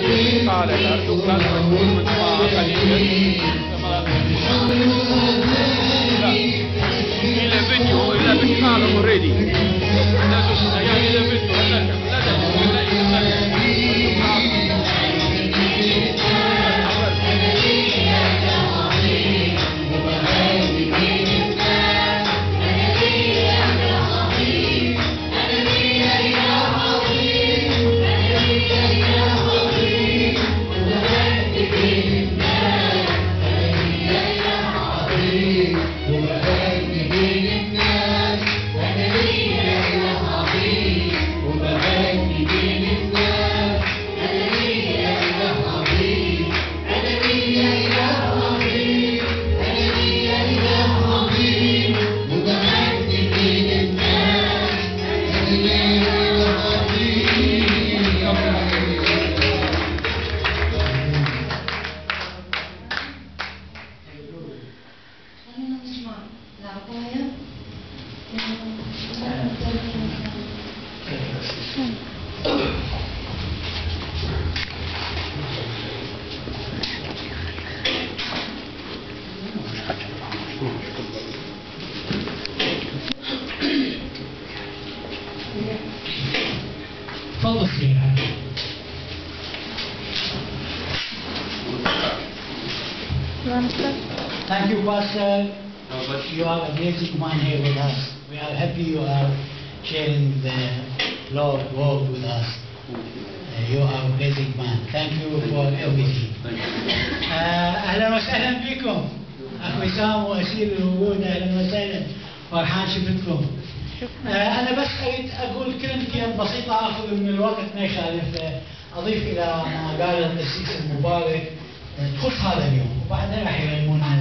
قال الأرض كان رجل من خليل كما إلى فيديو إلى فيديو قال already يعني إلى فيديو Thank you, Pastor. You are a blessed man here with us. We are happy you are sharing the Lord word with us. You are a blessed man. Thank you for everything. أهلا وسهلا بكم. أخ وسام وأسير الوجود، أهلا وسهلا. فرحان شفتكم. أنا بس أريد أقول كلمتين بسيطة أخذ من الوقت ما يخالف. أضيف إلى ما قال القسيس المبارك تخص هذا اليوم، وبعدين راح يعلمونا